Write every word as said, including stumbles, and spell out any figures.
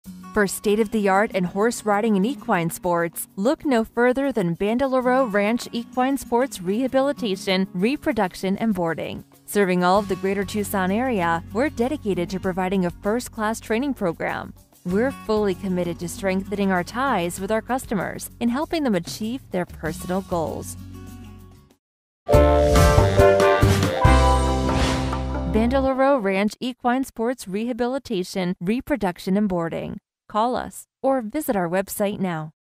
For state-of-the-art and horse riding and equine sports, look no further than Bandalero Ranch Equine Sports Rehabilitation, Reproduction, and Boarding. Serving all of the greater Tucson area, we're dedicated to providing a first-class training program. We're fully committed to strengthening our ties with our customers and helping them achieve their personal goals. Bandalero Ranch Equine Sports Rehabilitation, Reproduction, and Boarding. Call us or visit our website now.